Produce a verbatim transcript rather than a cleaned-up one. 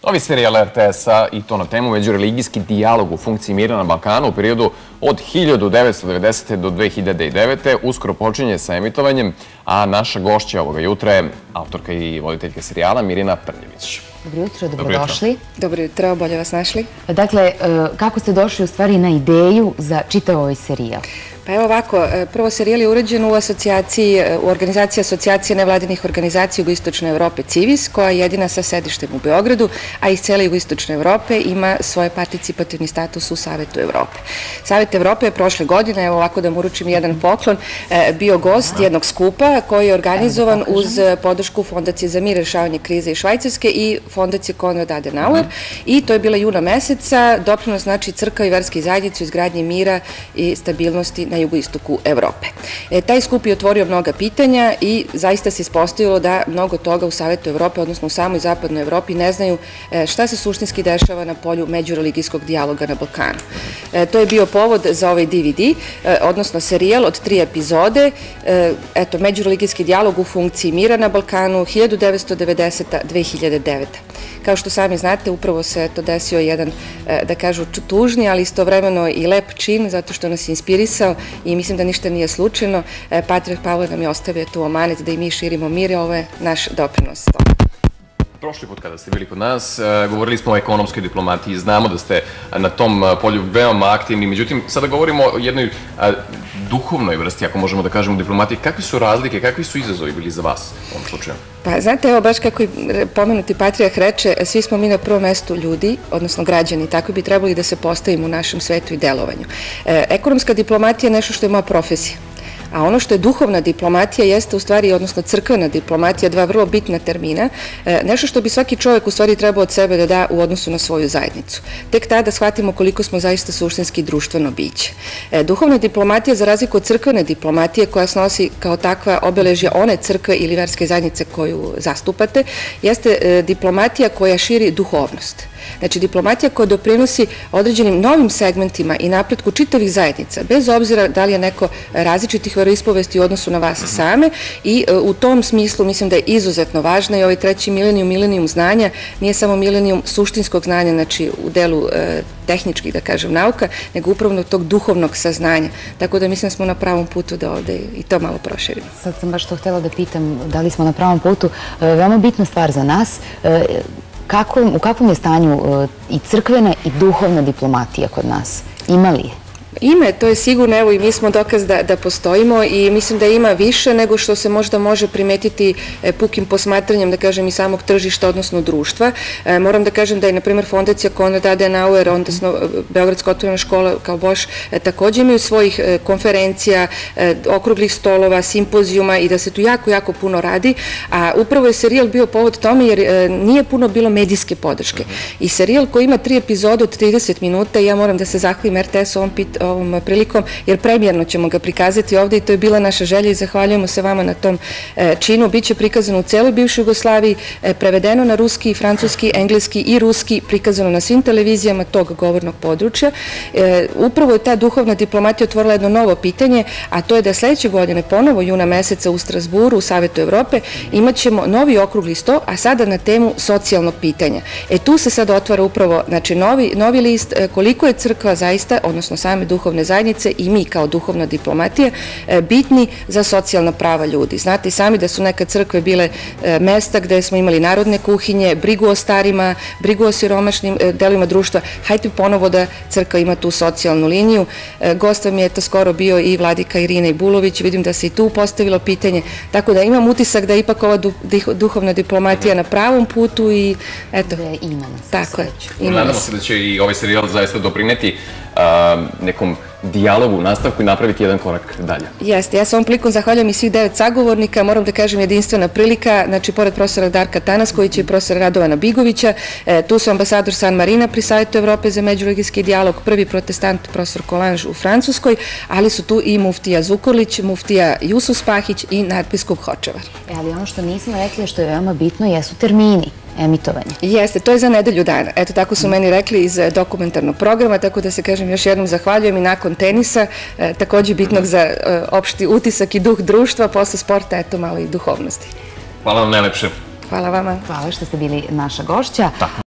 Novi serijal er te es-a i to na temu međureligijski dijalog u funkciji mira na Balkanu u periodu od hiljadu devetsto devedesete. do dve hiljade devete. uskoro počinje sa emitovanjem, a naša gošća ovoga jutra je autorka i voditeljka serijala Mirina Prljević. Dobro jutro, dobrodošli. Dobro jutro, bolje vas našli. Dakle, kako ste došli u stvari na ideju za čitav ovaj serijal? Pa evo ovako, prvo serijal je urađen u asocijaciji, u organizaciji asocijacije nevladinih organizacija Jugoistočne Evrope Civis, koja je jedina sa sedištem u Beogradu, a iz cele Jugoistočne Evrope ima svoj participativni status u Savetu Evrope. Savet Evrope je prošle godine, evo ovako da mu uručim jedan poklon, bio gost jednog skupa koji je organizovan uz podršku Fondacije za mir, rešavanje krize iz Švajcarske i Fondacije Konrad Adenauer, i to je bila juna meseca, doprinos znači crkva i verske zajednice u izgradnji mira i stabilnosti na jugoistoku Evrope. Taj skup je otvorio mnoga pitanja i zaista se ispostavilo da mnogo toga u Savetu Evrope, odnosno u samoj zapadnoj Evropi, ne znaju šta se suštinski dešava na polju međureligijskog dijaloga na Balkanu. To je bio povod za ovaj de ve de, odnosno serijal od tri epizode, eto, međureligijski dijalog u funkciji mira na Balkanu hiljadu devetsto devedesete. do dve hiljade devete. Kao što sami znate, upravo se to desio jedan, da kažu, tužni, ali istovremeno i lep čin, zato što nas je inspirisao i mislim da ništa nije slučajno. Patrijarh Pavle nam je ostavio tu amanet da i mi širimo mir, ovo je naš doprinos. Prošli put kada ste bili kod nas, govorili smo o ekonomskoj diplomatiji, znamo da ste na tom polju veoma aktivni, međutim, sada govorimo o jednoj duhovnoj vrsti, ako možemo da kažemo, diplomatiji. Kakve su razlike, kakvi su izazovi bili za vas u ovom slučaju? Pa, znate, evo, baš kako je pomenuti patrijarh reče, svi smo mi na prvom mestu ljudi, odnosno građani, tako bi trebali da se postavimo u našem svetu i delovanju. Ekonomska diplomatija je nešto što je moja profesija. A ono što je duhovna diplomatija jeste u stvari, odnosno crkvena diplomatija, dva vrlo bitna termina, nešto što bi svaki čovjek u stvari trebao od sebe da da u odnosu na svoju zajednicu. Tek tada shvatimo koliko smo zaista suštinski društveno biće. Duhovna diplomatija, za razliku od crkvene diplomatije, koja snosi kao takva obeležja one crkve ili verske zajednice koju zastupate, jeste diplomatija koja širi duhovnost. Znači, diplomatija koja doprinosi određenim novim segmentima i napretku čitavih zajednica, bez obzira da li je neko različitih veroispovesti u odnosu na vas same, i u tom smislu mislim da je izuzetno važna i ovaj treći milenijum, milenijum znanja, nije samo milenijum suštinskog znanja, znači u delu tehničkih, da kažem, nauka, nego upravo tog duhovnog saznanja. Tako da mislim da smo na pravom putu da ovde i to malo proširimo. Sad sam baš to htjela da pitam da li smo na pravom putu. Veoma bitna stvar za nas, u kakvom je stanju i crkvena i duhovna diplomatija kod nas? Ima li je? Ime, to je sigurno, evo i mi smo dokaz da postojimo i mislim da ima više nego što se možda može primetiti pukim posmatranjem, da kažem, i samog tržišta, odnosno društva. Moram da kažem da je, na primjer, Fondacija Konrad Adenauer, odnosno Beogradska otvorena škola kao Boš, također imaju svojih konferencija, okruglih stolova, simpozijuma i da se tu jako, jako puno radi, a upravo je serijal bio povod tome jer nije puno bilo medijske podrške. I serijal koji ima tri epizode od trideset minuta, ja moram da se zahvalim er te es ovom pitanju, ovom prilikom, jer premijerno ćemo ga prikazati ovde i to je bila naša želja i zahvaljujemo se vama na tom činu. Biće prikazano u celoj bivšoj Jugoslaviji, prevedeno na ruski, francuski, engleski i ruski, prikazano na svim televizijama tog govornog područja. Upravo je ta duhovna diplomatija otvorila jedno novo pitanje, a to je da sledeće godine, ponovo juna meseca u Strasburu, u Savetu Evrope, imat ćemo novi okrugli sto, a sada na temu socijalnog pitanja. E tu se sad otvara upravo, znači, novi list koliko je crkva zaista, odnosno same duhovne zajednice i mi kao duhovna diplomatija bitni za socijalna prava ljudi. Znate i sami da su neka crkve bile mesta gde smo imali narodne kuhinje, brigu o starima, brigu o siromašnim delovima društva. Hajde ponovo da crkva ima tu socijalnu liniju. Gost vam je to skoro bio i vladika Irina Ibulović, vidim da se i tu postavilo pitanje, tako da imam utisak da je ipak ova duhovna diplomatija na pravom putu i eto. Da je ima nas. Tako je. Nadamo se da će i ovaj serijal zaista doprineti nekom dijalogu, nastavku i napraviti jedan korak dalje. Jeste, ja se ovom prilikom zahvaljujem i svih devet sagovornika, moram da kažem jedinstvena prilika, znači pored profesora Darka Tanaskovića i profesora Radovana Bigovića, tu su ambasador San Marina pri Savetu Evrope za međureligijski dijalog, prvi protestant profesor Kolanž u Francuskoj, ali su tu i muftija Zukorlić, muftija Jusuf Spahić i nadbiskup Hočevar. Ali ono što nismo rekli, što je veoma bitno, jesu termini emitovanja. Jeste, to je za nedelju dana. Eto, tako su meni rekli iz dokumentarnog programa, tako da se, kažem, još jednom zahvaljujem i nakon tenisa, također bitnog za opšti utisak i duh društva, posle sporta, eto, malo i duhovnosti. Hvala vam najlepše. Hvala vama. Hvala što ste bili naša gošća.